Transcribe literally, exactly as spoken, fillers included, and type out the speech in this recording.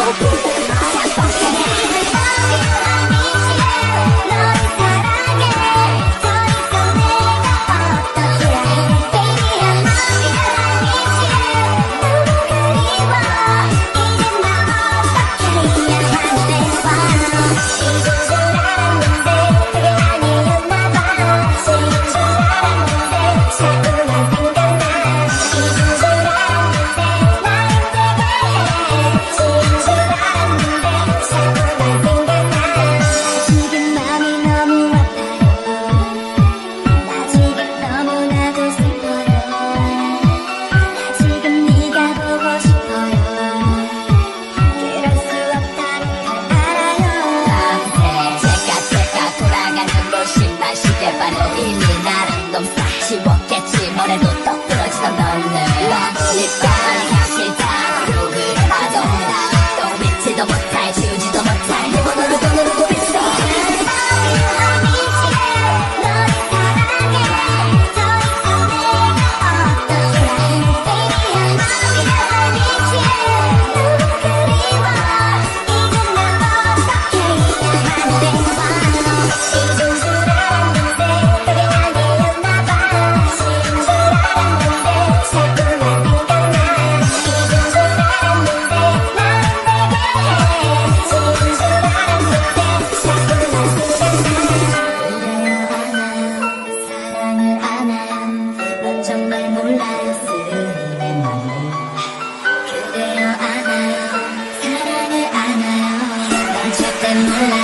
이미 나랑 놈 싹 지웠겠지. 뭐래도 떡 부러지던 너는 일단 현실다. 그러고 봐도 또 믿지도 못할 지우지도 못할 내 번호로 돈으로 또 있어. 정말 몰라요 쓰는 내 맘을. 그대여 안아요 사랑을 안아요 난 절대 몰라.